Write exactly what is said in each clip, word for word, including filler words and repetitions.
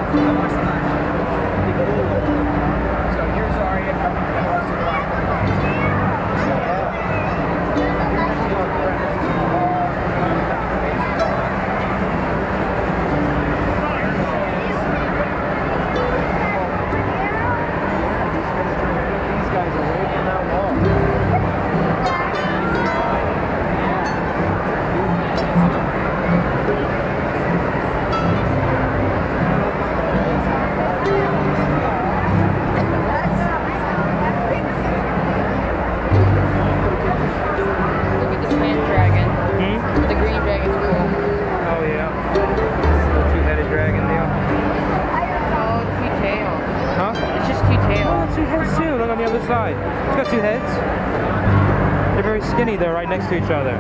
Side. It's got two heads. They're very skinny. They're right next to each other.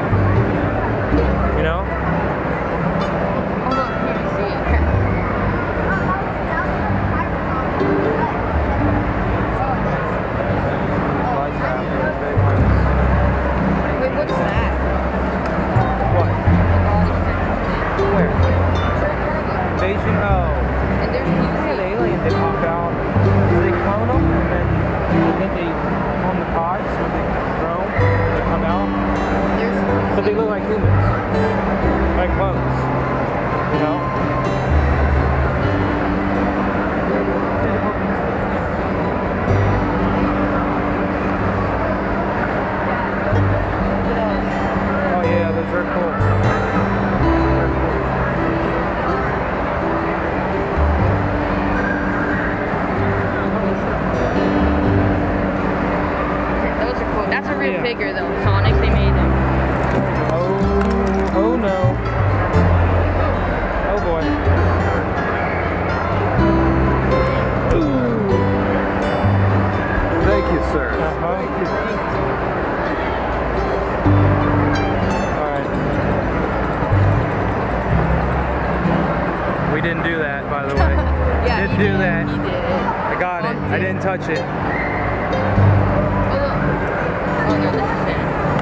You know? Oh look, you can see it. Wait, what's that? What? Where? Beijing? Oh. And there's Yeah, the aliens, they pop out. They clone them and then And then they form the pods when they grow, they come out. But they look like humans, like clones, you know? Oh yeah, those are cool. That's a real yeah. figure though, Sonic, they made him. Oh, oh no. Oh boy. Ooh. Thank you, sir. Uh-huh. Thank you. Alright. We didn't do that, by the way. Yeah, didn't he do did. that. He did it. I got it. I didn't touch it. Oh, look. Oh, no, this is it.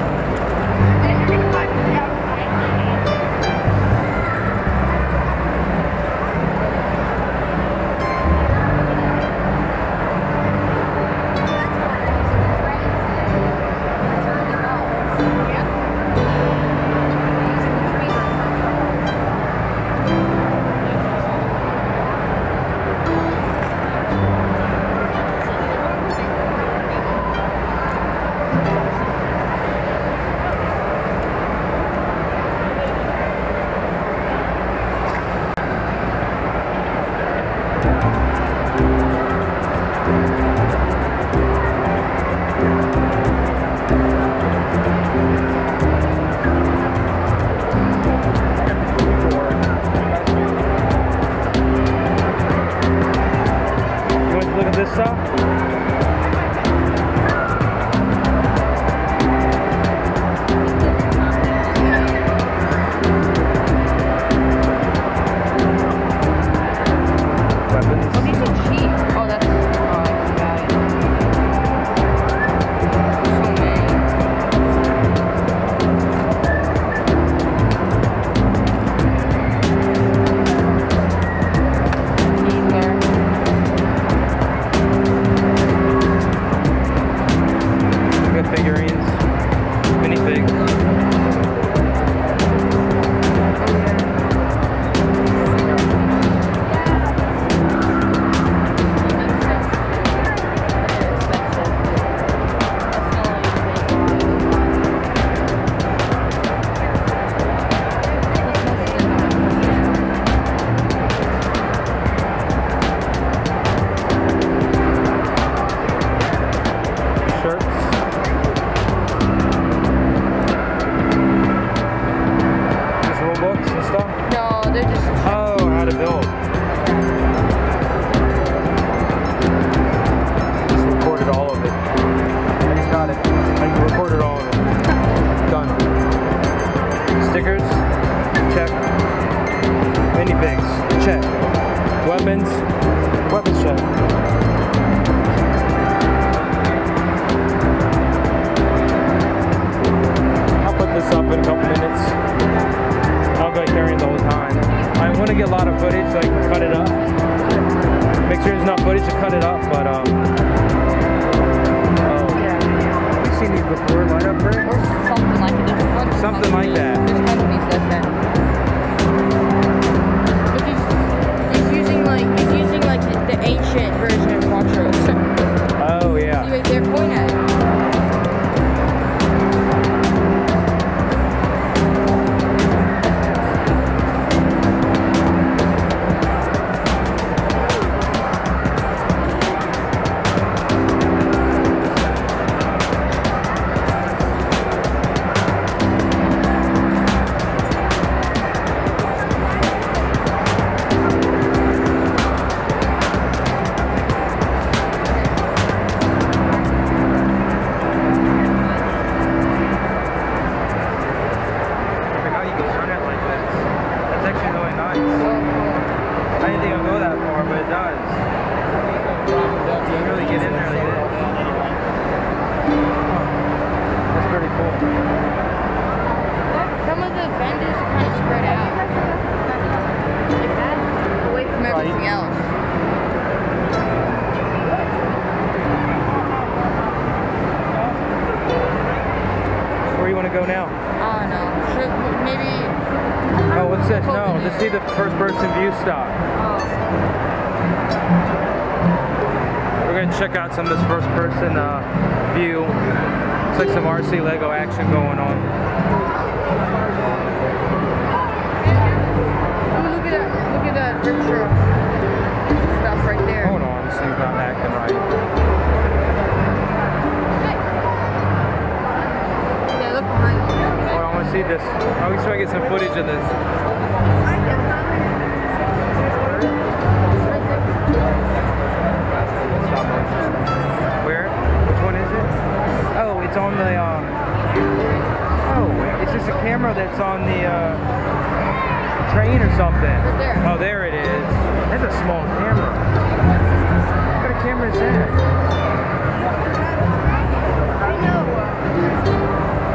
weapons, weapons check. I'll put this up in a couple minutes. I'll go carrying the whole time. I want to get a lot of footage so I can cut it up. to cut it up, but um. Oh. Yeah. We've seen these before, light up bricks. Or something like it. There's a bunch of Something like companies- that. There's companies that that. But he's, he's using like he's using like the, the ancient version of Montrose. Oh yeah. See right there, point at it. Like how you can turn it like this. That's actually really nice. I didn't think it would go that far, but it does. You can really get in there like this. That's pretty cool. Some of the vendors are kind of spread out. Like that, away from everything Right. else. Where you want to go now? I don't know. Should maybe. Oh, what's this? No, Coconut. let's see the first person view stop. Oh. We're going to check out some of this first person uh, view. Looks like some R C Lego action going on. Ooh, look at that! Look at that picture stuff right there. Hold on, this thing's not acting right. Yeah, look behind you. Hold on, I want to see this. I want to get some footage of this. Where? Which one is it? Oh, it's on the, um... Oh, it's just a camera that's on the, uh... train or something. Right there. Oh, there it is. That's a small camera. What kind of camera is that? I know.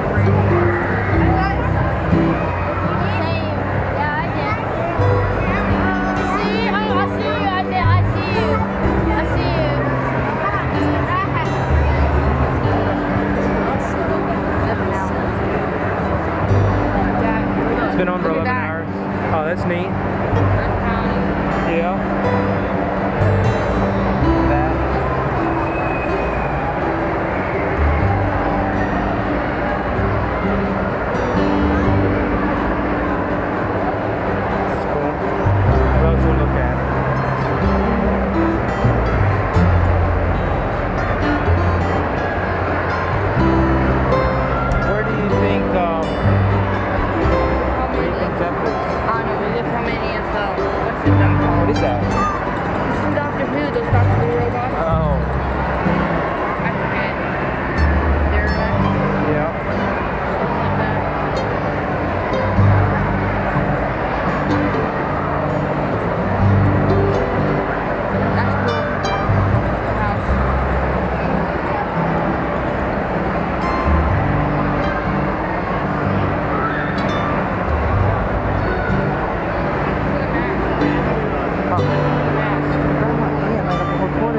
It's been on for eleven hours. Oh, that's neat. Yeah. That. That's cool. What else we'll look at? Where do you think, um, where do you think that is? What is that? Doctor Who, those Doctor Who robots. Oh, I forget. They're like, yeah. like that. That's cool. House. Look at that. Huh. Mask. Yeah, like a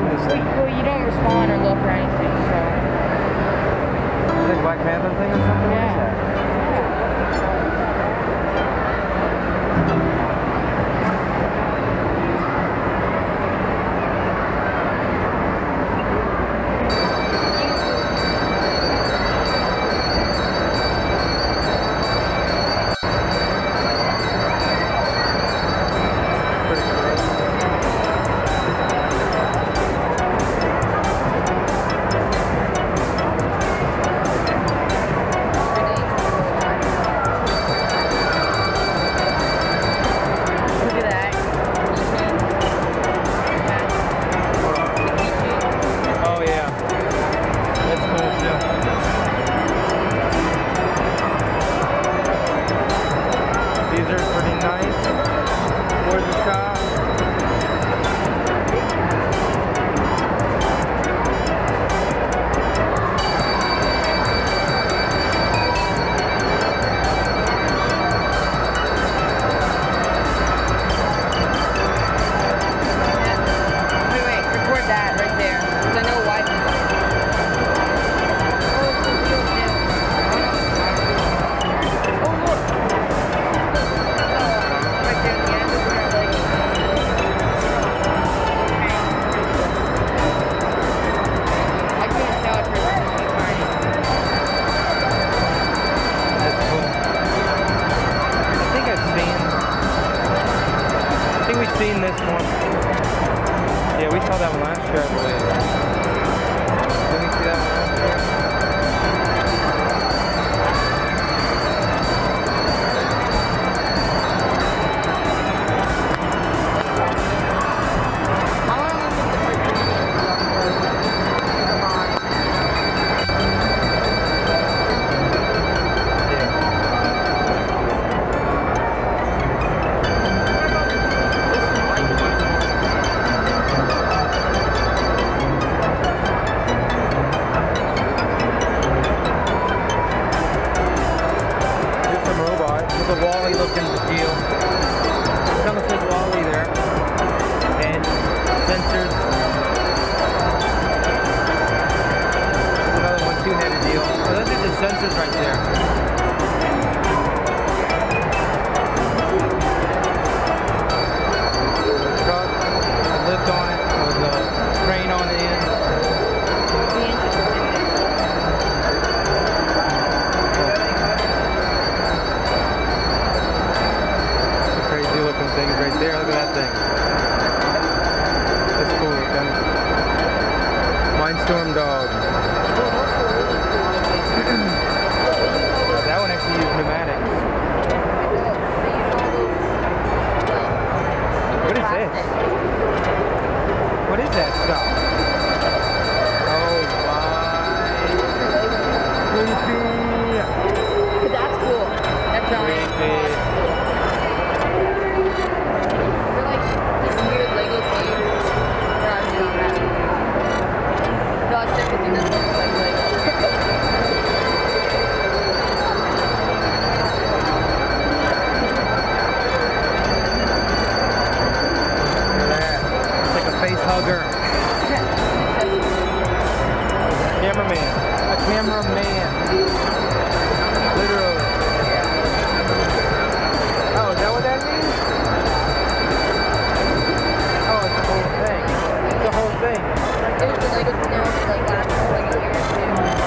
Yeah, we saw that one last year, I believe. Didn't we see that one last year? Sensors right there. Truck, a lift on it, with a crane on the end. Some crazy looking things right there. Look at that thing. That's cool looking. Mindstorm dog. That one actually used pneumatics. What is this? What is that stuff? Oh my. Creepy. But that's cool. That giant. Creepy. They're like this weird Lego thing. Where I'm doing that. No, it's everything that's like Lego. Face hugger. Cameraman. A cameraman. Literally. Oh, is that what that means? Oh, it's the whole thing. It's the whole thing. It was the Lego thing that was like last like a year or two.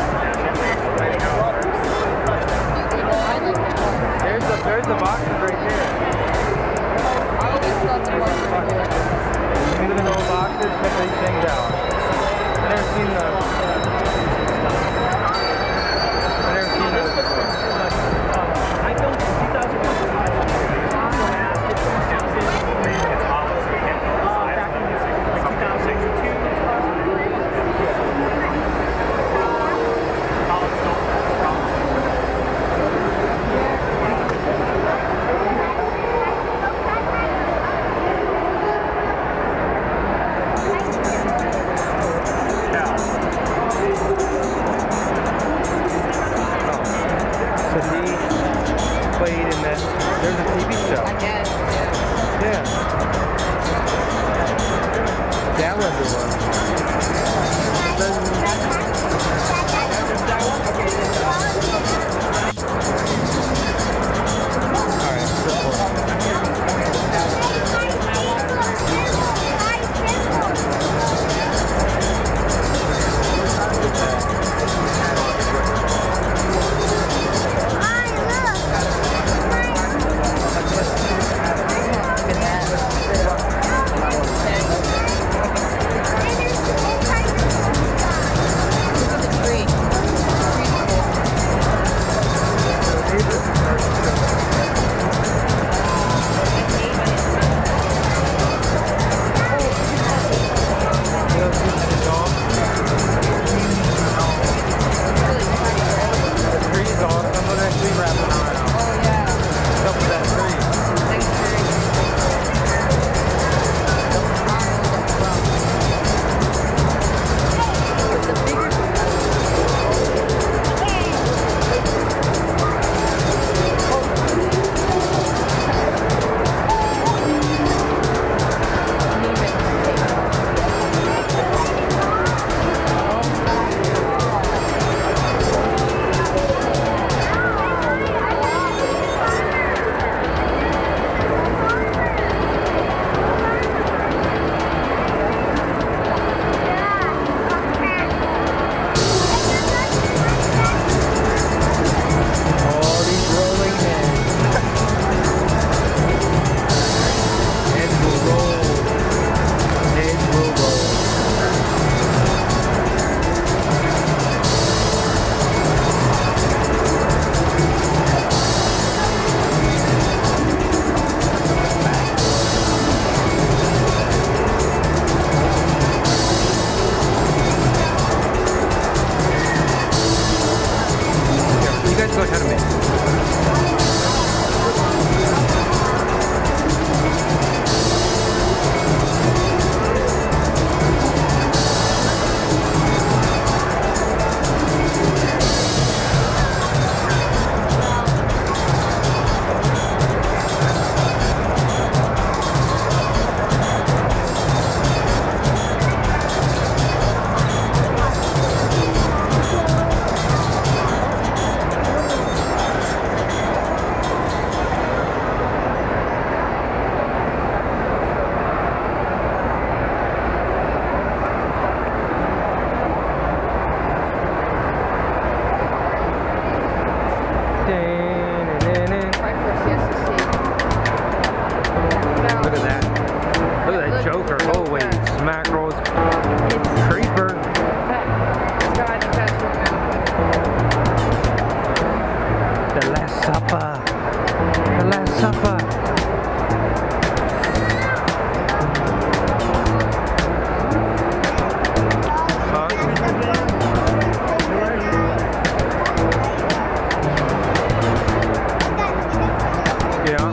There's the there's the boxes right there. I always thought the boxes were cool. You look at the old boxes, check these things out. I've never seen those. I've never seen those before. I built in two thousand one. It's always we can't build the size of it. Like two thousand two, two thousand three. College still. Played in that. There's a T V show. I guess. Yeah. Downloaded one. Alright, Look at that. mackerels. Creeper. This guy just has to The Last Supper. The Last Supper. Huh? Yeah.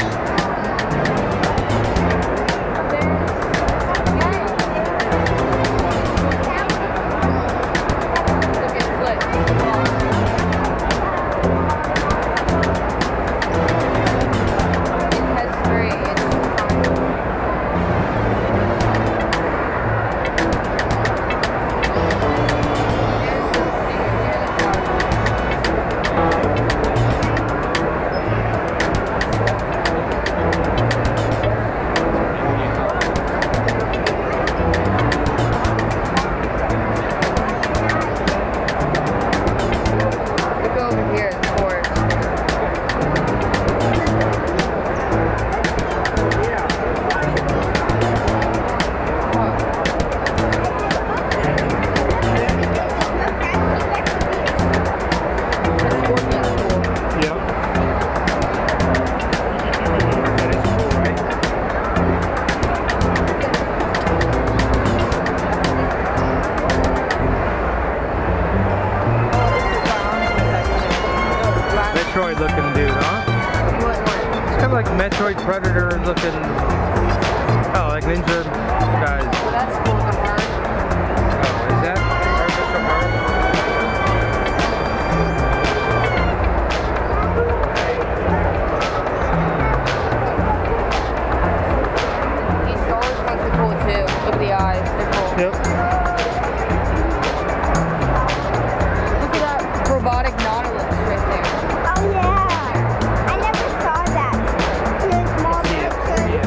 Metroid looking dude, huh? It's kind of like Metroid Predator looking. Oh, like ninja guys. That's cool, the heart. Oh, is that artificial heart? These stars ones are cool too. Look at the eyes, they're cool. Yep. Look at that robotic Nautilus right there. Oh yeah, I never saw that. It's small pictures.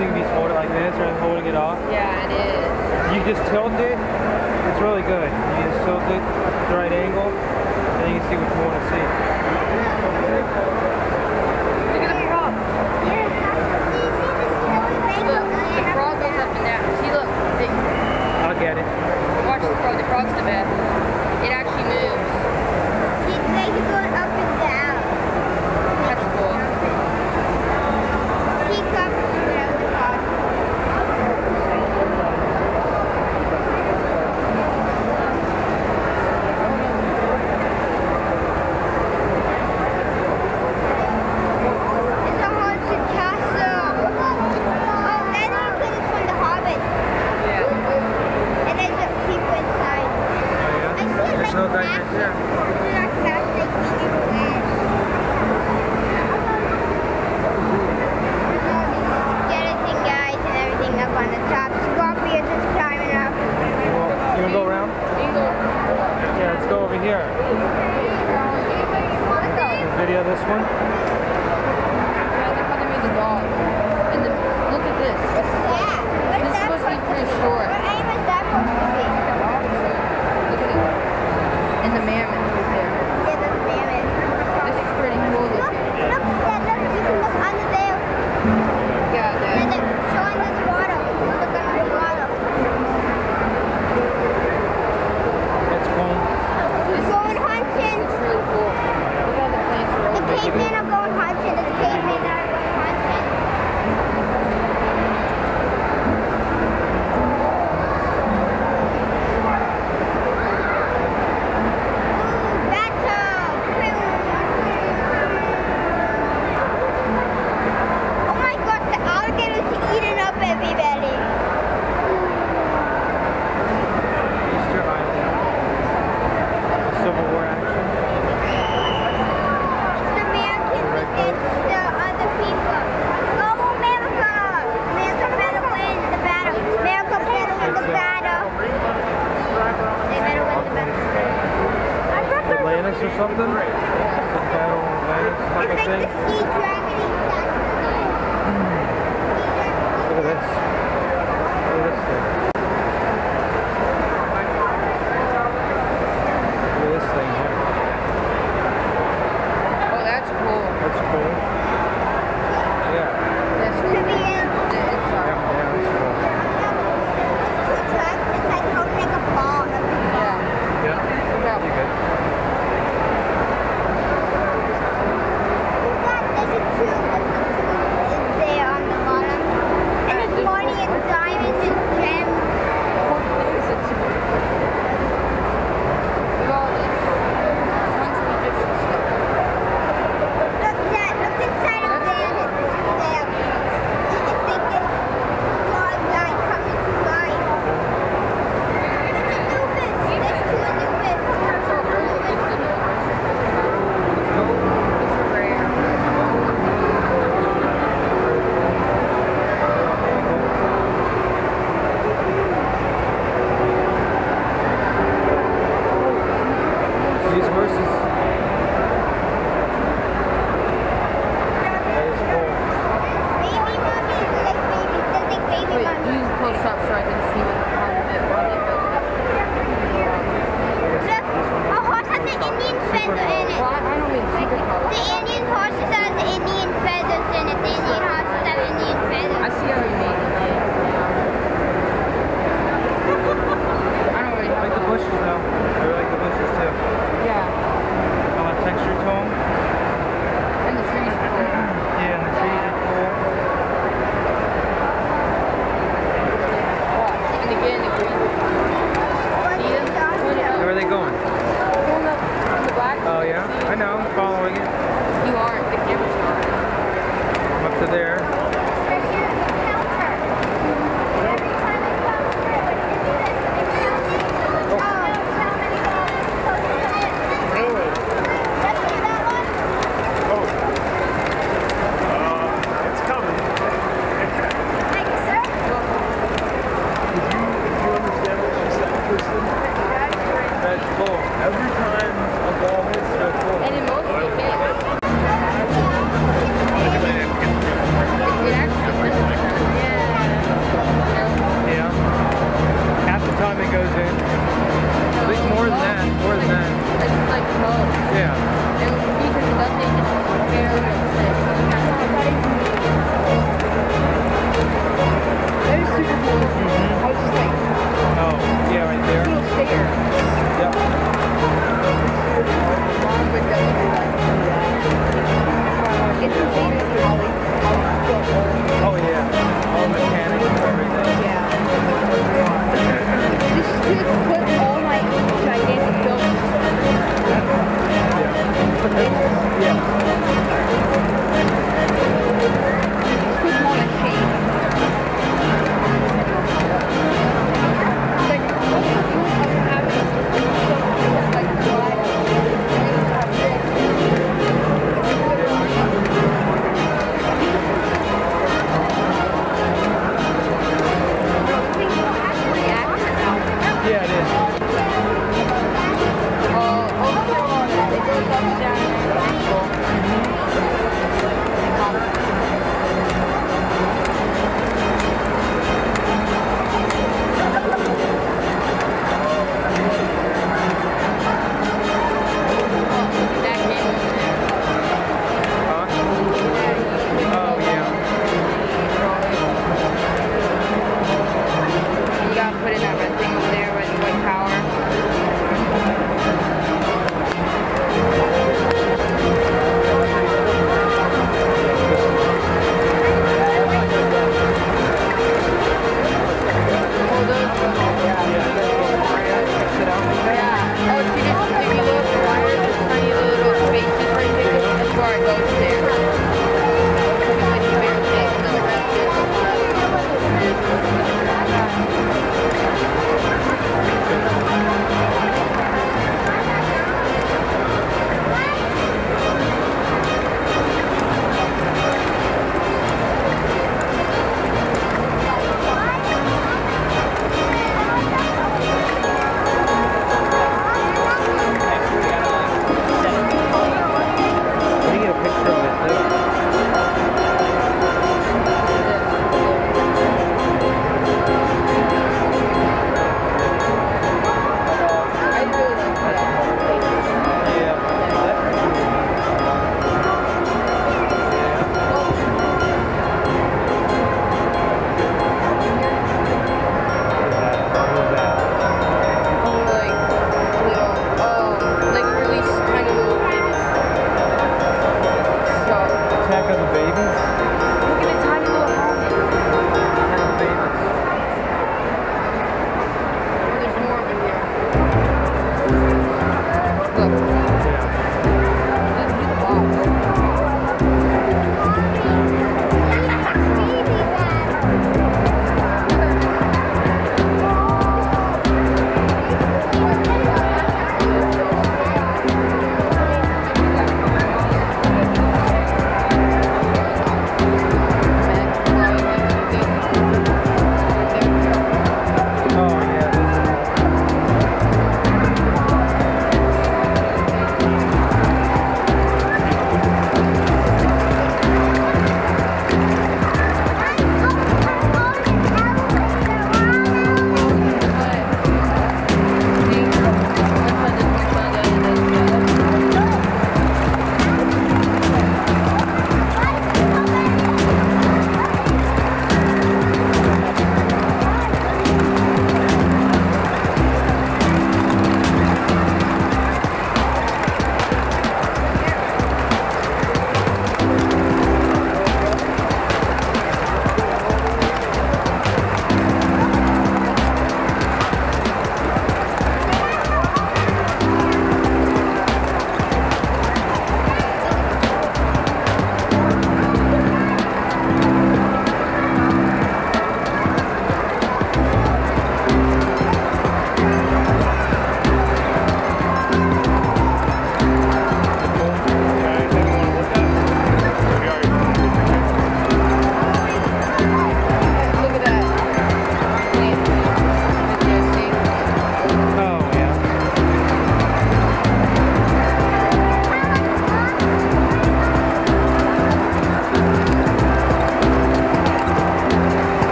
so you can just hold it like this or holding it off. Yeah, it is. You just tilt it, it's really good. You just tilt it at the right angle, and you can see what you want to see. Look at the frog. Look, the frog goes up and down. See, look. The, I'll get it. watch the frog. The frog's the best. It actually moves. He's like going up and down. That's cool. Teacup, whatever it's called. It's a haunted castle. Oh, that's because it's from The Hobbit. Yeah. And there's uh, people inside. Oh, I yeah? see it There's like no guy massive. there. They're not fast like we do flash. There's all these skeleton guys and everything up on the top. Scorpions just climbing up. Well, you wanna go around? You can go. Yeah, let's go over here. Video this one. Yeah, look how they made the dog. And the, look at this. Yeah. What's This is that supposed to be pretty short. What animal is that supposed to be? Look at it. And the mammoth is there. Yeah, the mammoth. This is pretty cool Look, looking. look, Dad, look, you can look under there. Yeah, And that. they're showing the water. Look under the water. It's cool. This Going is, hunting. this looks really cool. Look how the plants are The all big. cavemen are going hunting. The cavemen are going hunting. Ooh, battle. Oh my God, the alligators are eating up everybody. Easter Island. Civil War action. It's the Americans against the other people. Go America! America better win the battle. America better win the battle. They better win the battle. Atlantis or something? The Battle of Atlantis type It's of like thing. the sea dragon exactly. Look at this. Look at this thing. Look at this thing here. Oh, that's cool. That's cool. Yeah. That's cool. Vivian. The Yeah, inside. yeah, that's cool. Two trucks, it's like holding like a ball. Yeah. Yeah. Look out. You good? There's a tube, there's a tube there on the bottom. And it's money and diamonds and gems. Look at all this. Tons of Egyptian stuff. Look that, look inside of there. It's there. It's like this large guy coming to life. It's Anubis. There's two Anubis. That's all cool. It's the It's rare. These horses. That is cool. Baby mummies, like baby, they're like baby Wait, mummies. use close up so I can see what how they built how they built it. Look, a horse has an Indian feather in it. Well, I, I don't mean secret color. The Indian horses have the Indian feathers in it. The Indian horses have Indian I feathers. see how you mean it. Yeah. I don't really I have like the a- bushes though. I really like the bushes too. Yeah. I like texture to them. And the trees are cool. Yeah, and the trees are cool. Watch. And again, the green. See them? Point it Where up. are they going? Going up in the black. Oh yeah, I know. I'm following it. You aren't. The camera's not. I'm up to there. Really? Oh. Uh, it's coming. Did you, did you understand what she said, Kristen? That's cool. Every time a ball hits the floor. And in most of the cases, Look at that. it,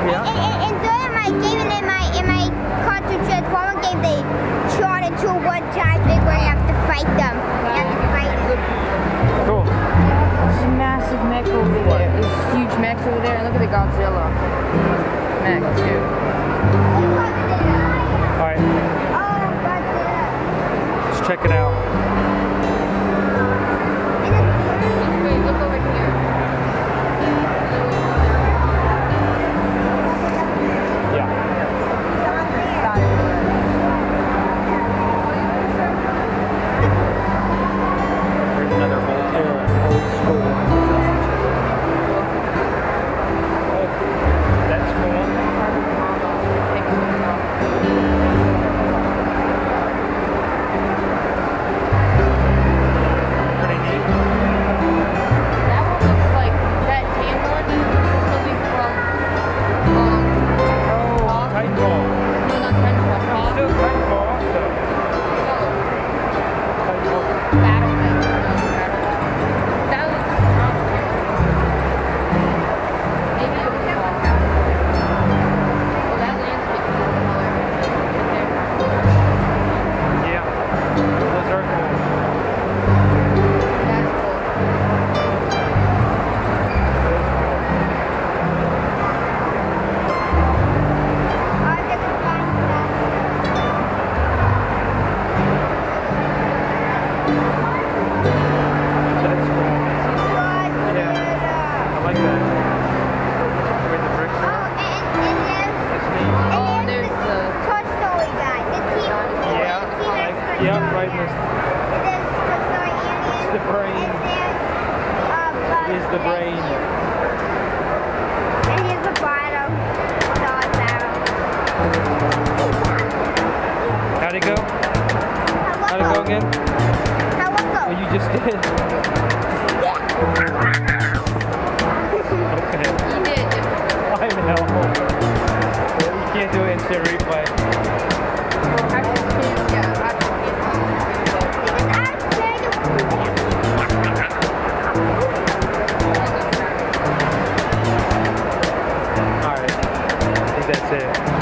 Yeah. And, and, and during my game and in my in my Cartoon Transformer game, they shot into one giant big where you have to fight them. You have to fight them. Cool. There's a massive mech over there. There's huge mechs over there. And look at the Godzilla mech too. Alright, Oh, Godzilla. let's check it out. Wait, look over here. Yeah. Here's another old, uh, old school. Oh, that's cool. Pretty neat. That one looks like that tan one. Looks something from um Oh, Hawk. Titanfall. No, not Titanfall. Hawk. Still Titanfall also. No, Titanfall. Battle Mech. No, Battle Mech. That looks wrong. Maybe it was Hawk. Oh, that landscape is cool color. Right there. Yeah. Those are cool. That's cool. I'll get the flying That's cool. Godzilla. I like that. Where the bricks Oh, are. and, and there's, That's neat. and Oh, there's there's the the- Toy Story guy. The team. Yeah, the team like, Toy yeah, Story right guy. next. And there's Toy Story Alien. It's the brain. And there's, uh, Buzz It is the brain. Lightyear. And here's the bottom. Dog barrel. How'd it go? How How'd it go again? How it go? Oh, you just did. Okay. You did. I know. You can't do instant replay. I just can't, yeah, I just can't. Because I was trying to... Alright. I think that's it.